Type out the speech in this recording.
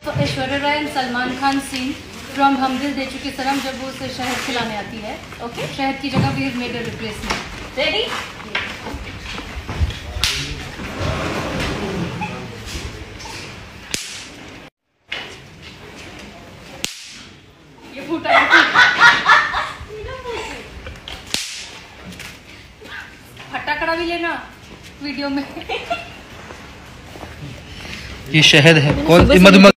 तो Aishwarya Rai and Salman Khan scene from Hum Dil दे चुके सनम, जब वो उसे शहद खिलाने आती है, ओके, शहद की जगह we have made a replacement. Ready? ये फूटा फटाकड़ा भी लेना वीडियो में। ये शहद है, कौन मधुमक्खी